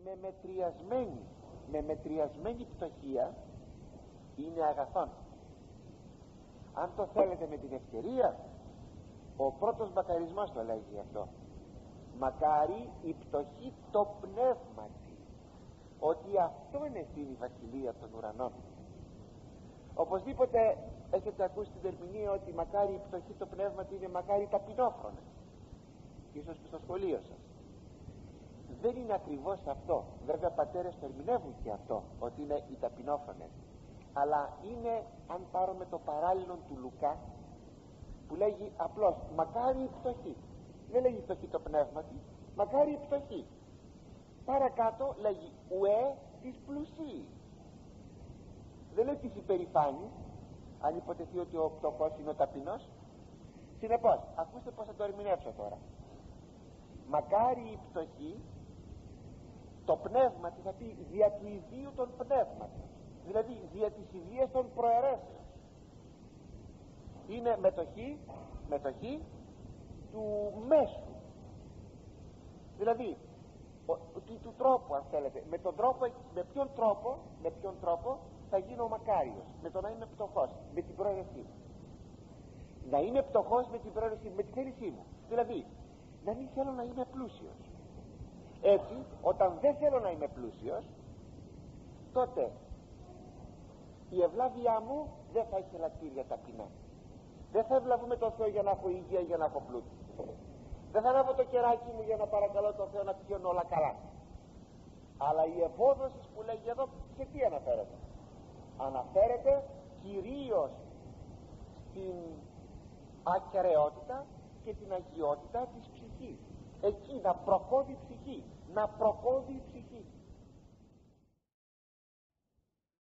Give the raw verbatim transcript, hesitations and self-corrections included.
με μετριασμένη με μετριασμένη πτωχία είναι αγαθόν. Αν το θέλετε με την ευκαιρία, ο πρώτος μακαρισμός το λέγει αυτό: μακάρι η πτωχή το πνεύματι, ότι αυτό είναι η βασιλεία των ουρανών. Οπωσδήποτε έχετε ακούσει την ερμηνεία ότι μακάρι η πτωχή το πνεύματι είναι μακάρι ταπεινόφρονες, ίσως και στο σχολείο σας. Δεν είναι ακριβώς αυτό. Βέβαια πατέρες το ερμηνεύουν και αυτό, ότι είναι οι ταπεινόφρονες, αλλά είναι, αν πάρουμε το παράλληλο του Λουκά, που λέγει απλώς μακάρι η πτωχή, δεν λέγει πτωχή το πνεύματι, μακάρι η πτωχή. Παρακάτω λέγει ουέ της πλουσίης, δεν λέει της υπερηφάνης, αν υποτεθεί ότι ο πτωχός είναι ο ταπεινός. Συνεπώς, ακούστε πως θα το ερμηνεύσω τώρα. Μακάρι η πτωχή το πνεύματι, θα πει δια του ιδίου των πνεύματος, δηλαδή δια της ιδίας των προαιρέσεων. Είναι μετοχή, μετοχή του μέσου, δηλαδή ο, του, του τρόπου, αν θέλετε, με τον τρόπο, με ποιον τρόπο, με ποιον τρόπο θα γίνω μακάριος, με το να είμαι πτωχός, με την προαίρεσή μου. Να είμαι πτωχός με την προαίρεσή μου, με τη θέλησή μου, δηλαδή να μην θέλω να είμαι πλούσιος. Έτσι, όταν δεν θέλω να είμαι πλούσιος, τότε η ευλάβειά μου δεν θα έχει ελαττήρια ταπεινά. Δεν θα ευλαβούμε τον Θεό για να έχω υγεία, για να έχω πλούτη. Δεν θα ανάβω το κεράκι μου για να παρακαλώ τον Θεό να πηγαίνουν όλα καλά. Αλλά η ευόδοση που λέγει εδώ, σε τι αναφέρεται? Αναφέρεται κυρίως στην ακεραιότητα και την αγιότητα της ψυχής. Εκεί να προκόβει η ψυχή, να προκόβει η ψυχή.